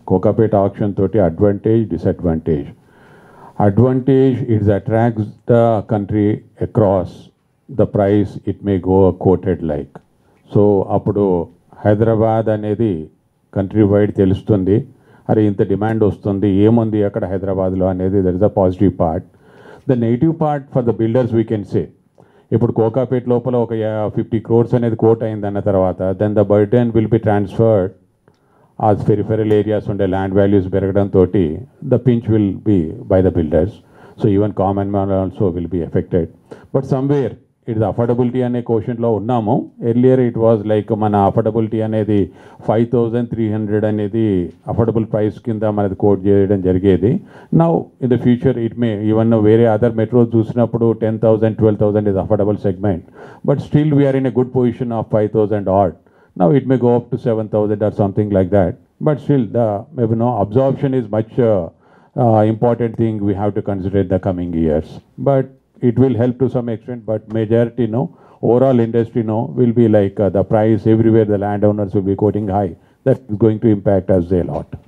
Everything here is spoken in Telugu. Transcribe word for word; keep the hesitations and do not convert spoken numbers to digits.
Kokapet auction toti advantage, disadvantage. Advantage, it attracts the country across the price, it may go quoted like. So అప్పుడు హైదరాబాద్ అనేది కంట్రీ వైడ్ తెలుస్తుంది, అరే ఇంత డిమాండ్ వస్తుంది, ఏముంది అక్కడ హైదరాబాద్లో అనేది that is the positive part. The negative part for the builders we can say, ఇప్పుడు కోకాపేట్ లోపల ఒక ఫిఫ్టీ క్రోర్స్ అనేది కోట్ అయింది అన్న తర్వాత then the burden will be transferred ఆ పెరిఫెరల్ ఏరియాస్ ఉండే ల్యాండ్ వాల్యూస్ పెరగడంతో the pinch will be by the builders. So even common man also will be affected. But somewhere it affordability అనే క్వశ్చన్లో ఉన్నాము. ఎర్లియర్ ఇట్ వాజ్ లైక్ మన అఫోర్డబిలిటీ అనేది ఫైవ్ థౌజండ్ త్రీ హండ్రెడ్ అనేది అఫోర్డబుల్ ప్రైస్ కింద మనది కోట్ చేయడం జరిగేది. Now in the future it may even వేరే అదర్ మెట్రోస్ చూసినప్పుడు ten thousand twelve thousand is affordable segment, but still we're in a good position of five thousand odd. Now it may go up to seven thousand or something like that, but still the maybe no absorption is much uh, uh, important thing we have to consider in the coming years. But it will help to some extent, but majority no, overall industry no will be like uh, the price everywhere the landowners will be quoting high. That is going to impact us a lot.